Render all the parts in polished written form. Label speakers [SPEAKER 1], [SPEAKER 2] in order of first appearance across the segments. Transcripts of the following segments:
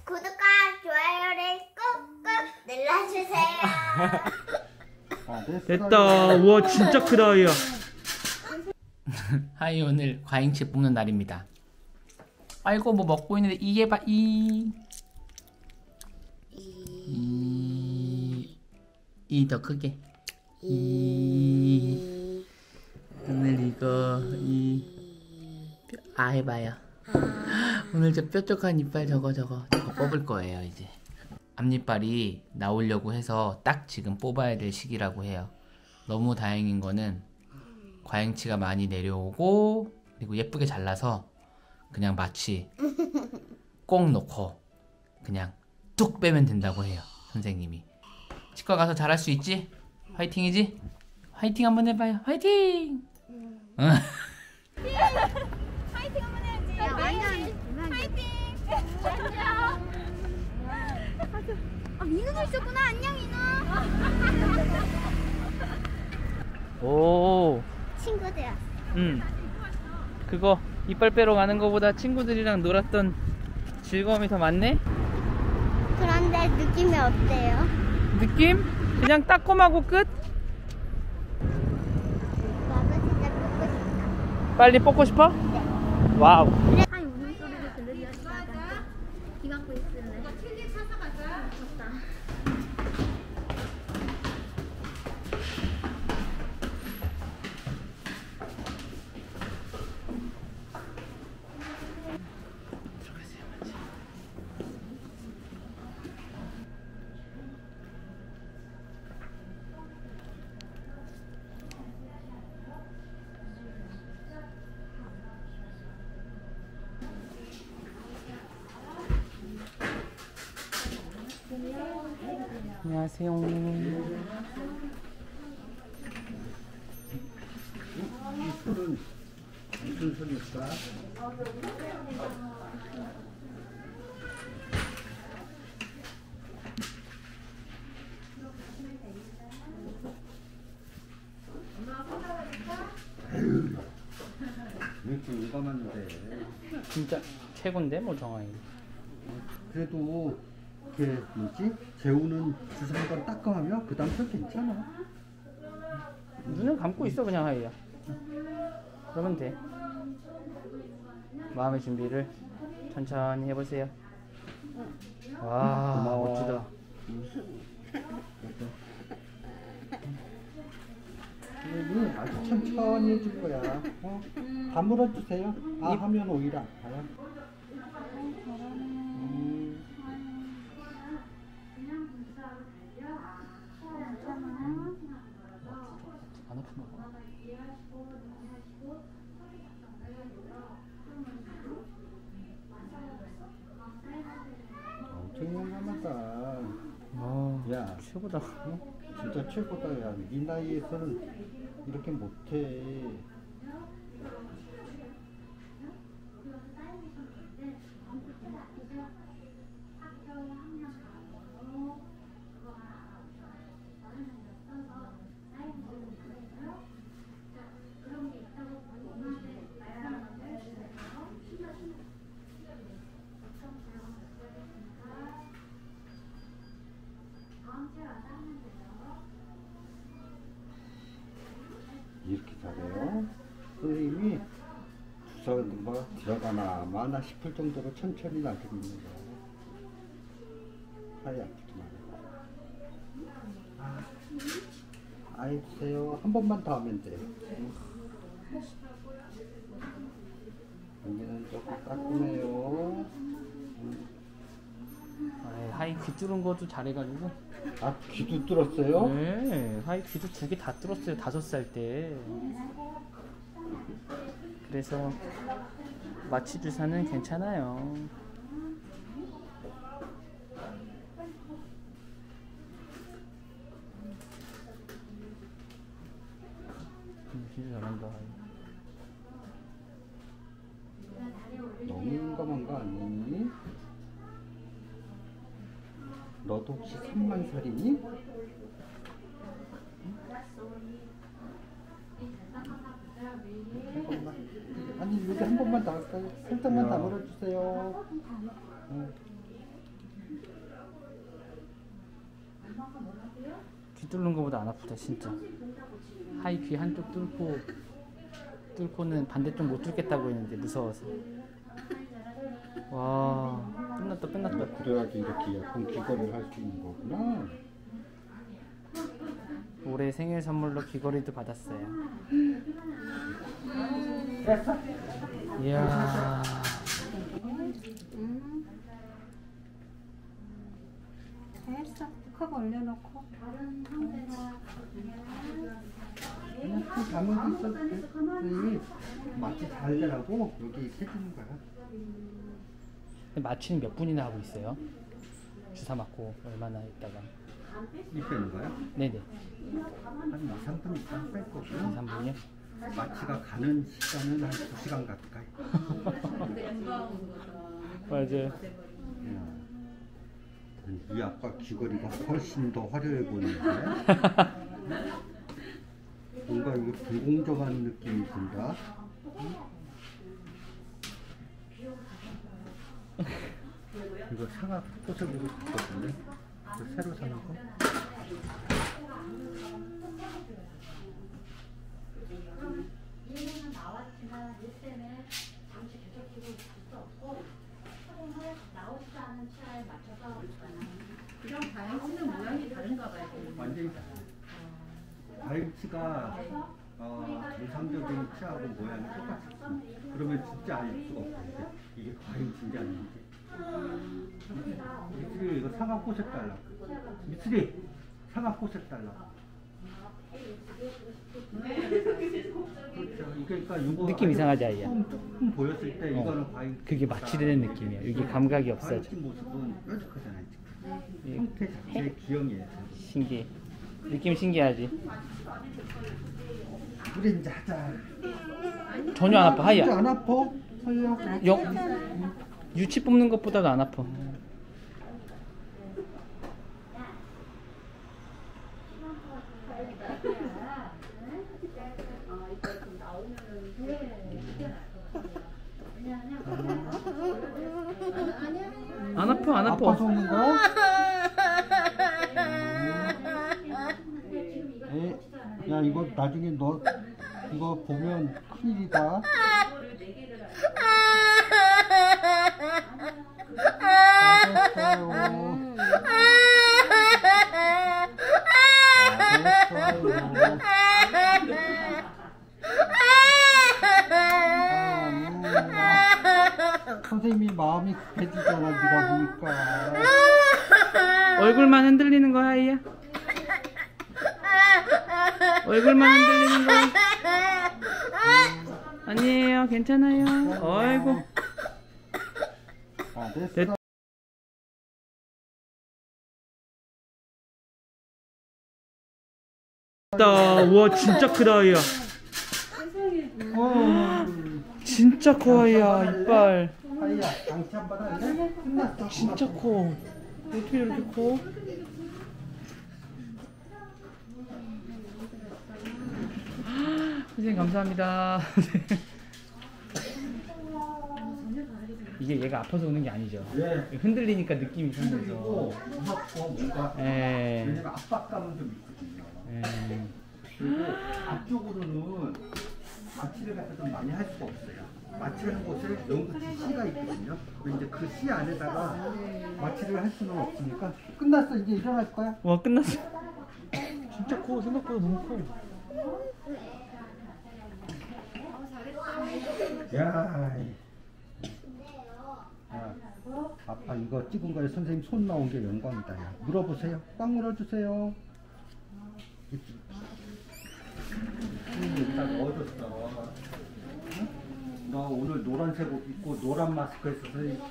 [SPEAKER 1] 구독과 좋아요를 꾹꾹 눌러주세요.
[SPEAKER 2] 됐다. 우와 진짜 크다 하이야. 하이 오늘 과잉치 뽑는 날입니다. 아이고 뭐 먹고 있는데 이게 봐 이 더 크게 이 오늘 이거 해봐요. 오늘 저 뾰족한 이빨 저거 뽑을 거예요. 이제 앞니빨이 나오려고 해서 딱 지금 뽑아야 될 시기라고 해요. 너무 다행인 거는 과잉치가 많이 내려오고 그리고 예쁘게 잘라서 그냥 마취 꼭 놓고 그냥 뚝 빼면 된다고 해요. 선생님이. 치과 가서 잘할 수 있지? 화이팅이지? 화이팅 한번 해봐요. 화이팅!
[SPEAKER 1] 파이팅 한번 해야지. 야, 완전 파이팅. 안녕. 민우도 있었구나. 안녕 민우.
[SPEAKER 2] 오.
[SPEAKER 1] 친구들.
[SPEAKER 2] 그거 이빨 빼러 가는 거보다 친구들이랑 놀았던 즐거움이 더 많네?
[SPEAKER 1] 그런데 느낌이 어때요?
[SPEAKER 2] 느낌? 그냥 따끔하고 끝?
[SPEAKER 1] 나도 진짜 보고 싶다.
[SPEAKER 2] 빨리 뽑고 싶어?
[SPEAKER 1] 네.
[SPEAKER 2] 와우.
[SPEAKER 1] 아니 우는 소리를 들으려니까 귀 막고 있을래. 칠리 찾아 가자. 좋다.
[SPEAKER 2] 안녕하세요.
[SPEAKER 3] 이 술은 무슨 술일까? 왜 이렇게 유감한데?
[SPEAKER 2] 진짜 최고인데 뭐 정아이.
[SPEAKER 3] 그래도 이게 뭐지? 재우는 주사 한번 닦아하면 그 다음 술 괜찮아.
[SPEAKER 2] 눈을 감고 있어 그냥 하이야. 그러면 돼. 마음의 준비를 천천히 해보세요. 와
[SPEAKER 3] 고마워.
[SPEAKER 2] 멋지다.
[SPEAKER 3] 여기 아주 천천히 해줄 거야. 다 물어주세요. 아 하면 오히려 아파요.
[SPEAKER 2] 안 아픈 거 봐.
[SPEAKER 3] 엄청 용감하다. 야,
[SPEAKER 2] 최고다.
[SPEAKER 3] 진짜 최고다. 야, 네 나이에서는 이렇게 못해. 이렇게 잘해요. 선생님이 주사가 들어가나 마나 싶을 정도로 천천히 놔주고 있는 거야. 하이 아프지 말고. 아이 주세요. 한 번만 더 하면 돼. 여기는 조금 따끔해요.
[SPEAKER 2] 하이 귀 뚫은 것도 잘해가지고.
[SPEAKER 3] 아, 귀도 뚫었어요?
[SPEAKER 2] 네, 하이 귀도 2개 다 뚫었어요. 5살 때. 그래서 마취 주사는 괜찮아요. 진짜 잘한다.
[SPEAKER 3] 너무 용감한 거 아니니? 너도 혹시 3만 살이니? 한 번만. 아니 여기 한 번만 더 할까요? 살짝만 더 물어주세요.
[SPEAKER 2] 뚫는 것보다 안 아프다 진짜. 하이 귀 한쪽 뚫고는 반대쪽 못 뚫겠다고 했는데 무서워서. 와 끝났다.
[SPEAKER 3] 그래야지 이렇게 예쁜 귀걸이를 할 수 있는 거구나.
[SPEAKER 2] 올해 생일 선물로 귀걸이도 받았어요.
[SPEAKER 3] 됐어?
[SPEAKER 2] 이야.
[SPEAKER 1] 됐어. 컵 올려놓고.
[SPEAKER 3] 그냥 그 가만히 있어도 돼. 선생님이 마취 잘 되라고 여기 이렇게 해주는 거야.
[SPEAKER 2] 마취는 몇 분이나 하고 있어요? 주사 맞고 얼마나 있다가?
[SPEAKER 3] 이 빼는 거야?
[SPEAKER 2] 네네.
[SPEAKER 3] 한 2, 3분 있다 뺄 거고.
[SPEAKER 2] 2, 3분이요?
[SPEAKER 3] 마취가 가는 시간은 한 2시간 가까이.
[SPEAKER 2] 맞아요.
[SPEAKER 3] 이 아빠 귀걸이가 훨씬 더 화려해 보이는데. 뭔가 이거 불공정한 느낌이 든다. 이거 상아 꽃을 보고 싶거든요. 이거 새로 사는 거.
[SPEAKER 1] 그럼 다양치는 모양이 다른가 봐요.
[SPEAKER 3] 완전히 다이치가 정상적인 치하고 모양이 똑같았어. 그러면 진짜 알 수가 없어. 이게 다이치인지 아닌지. 미쓰리 이거 상아포색 달라. 미쓰리 상아포색 달라. 그렇죠. 이게 그러니까 이거
[SPEAKER 2] 느낌 이상하지 아이야?
[SPEAKER 3] 조금 보였을 때 이거는 과연
[SPEAKER 2] 그게 마취되는 느낌이야. 이게 감각이 없어져.
[SPEAKER 3] 다이치 모습은 뾰족하잖아요.
[SPEAKER 2] 예.
[SPEAKER 3] 형태 자체의 기형이에요.
[SPEAKER 2] 신기해. 느낌 신기하지?
[SPEAKER 3] 우리 이제 하자.
[SPEAKER 2] 전혀 안 아파 하이야.
[SPEAKER 3] 이제 안 아파? 하이야.
[SPEAKER 2] 유치 뽑는 것보다도 안 아파. 안 아파 안 아파.
[SPEAKER 3] 아파서 오는 거야? 야 이거 나중에 너 이거 보면 큰일이다. 선생님이 마음이 급해지잖아 네가 보니까.
[SPEAKER 2] 얼굴만 흔들리는 거야 하이야? 얼굴만 흔들리는 거야? 아니에요 괜찮아요. 어이구
[SPEAKER 3] 됐어.
[SPEAKER 2] 됐다. 우와 진짜 크다 하이야. 진짜 커 하이야 이빨.
[SPEAKER 3] 하이야 장치 한 번 할래? 끝났어.
[SPEAKER 2] 진짜 커. 어떻게 이렇게 커? 선생님 감사합니다. 이게 얘가 아파서 오는 게 아니죠.
[SPEAKER 3] 예.
[SPEAKER 2] 흔들리니까 느낌이
[SPEAKER 3] 힘들고
[SPEAKER 2] 생겨서.
[SPEAKER 3] 무섭고 뭔가
[SPEAKER 2] 예.
[SPEAKER 3] 왜냐면 압박감은 좀 있거든요.
[SPEAKER 2] 예.
[SPEAKER 3] 그리고 앞쪽으로는 마취를 갖다 좀 많이 할 수가 없어요. 마취하는 곳에 연구치 C가 있거든요. 근데 이제 그 C 안에다가 마취를 할 수는 없으니까 끝났어. 이제 일어날 거야.
[SPEAKER 2] 와 끝났어. 진짜 커. 생각보다 너무 커.
[SPEAKER 3] 야, 아빠 이거 찍은 거에 선생님 손 나온 게 영광이다. 야. 물어보세요. 꽉 물어주세요. 여기다 넣어줬어. 응? 너 오늘 노란색 옷 입고 노란 마스크 했어.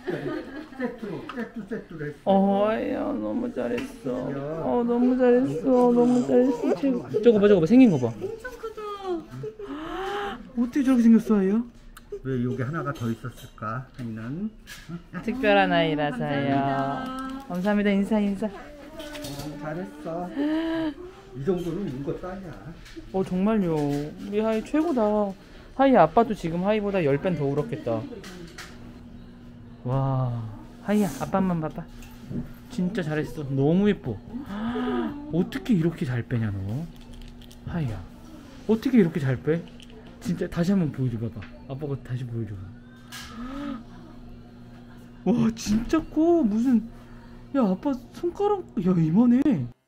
[SPEAKER 3] 세트로 했어.
[SPEAKER 2] 야 너무 잘했어. 너무 잘했어. 너무 잘했어. 최고. 저거 봐 생긴 거 봐.
[SPEAKER 1] 엄청 크다.
[SPEAKER 2] 어떻게 저렇게 생겼어 아이야?
[SPEAKER 3] 왜 여기 하나가 더 있었을까? 아니면
[SPEAKER 2] 특별한 아이라서요. 감사합니다. 인사.
[SPEAKER 3] 잘했어. 이 정도는 이것도 아니야.
[SPEAKER 2] 정말요. 우리 하이 최고다. 하이 아빠도 지금 하이보다 10배 더 울었겠다. 와 하이야 아빠만 봐봐. 진짜 잘했어. 너무 예뻐. 어떻게 이렇게 잘 빼냐 너? 하이야. 어떻게 이렇게 잘 빼? 진짜 다시 한번 보여줘 봐봐. 아빠가 다시 보여줘. 와 진짜 커. 무슨 야 아빠 손가락 야 이만해.